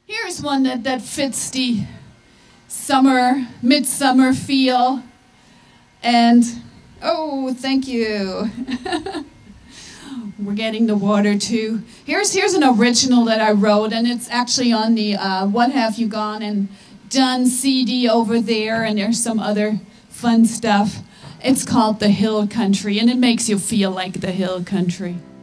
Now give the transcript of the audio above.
Here's one that fits the midsummer feel. And, oh, thank you. We're getting the water too. Here's an original that I wrote, and it's actually on the What Have You Gone and Done CD over there, and there's some other fun stuff. It's called The Hill Country, and it makes you feel like the hill country.